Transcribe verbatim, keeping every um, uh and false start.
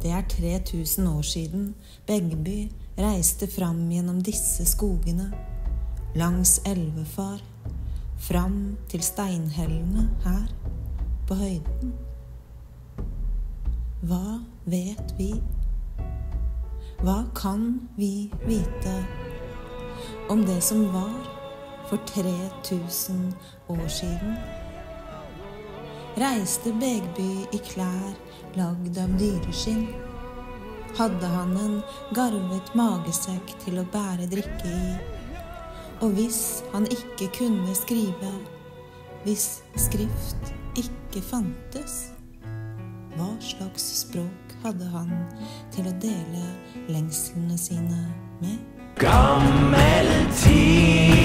Det er tre tusen år siden Begby reiste fram gjennom disse skogene, langs elvefar, fram til steinhellene her på høyden. Hva vet vi? Hva kan vi vite om det som var for tre tusen år siden? Reiste Begby i klær lagd av dyreskinn? Hadde han en garvet magesekk til å bære drikke i? Og hvis han ikke kunne skrive, hvis skrift ikke fantes, hva slags språk hadde han til å dele lengslene sine med? Gammel tid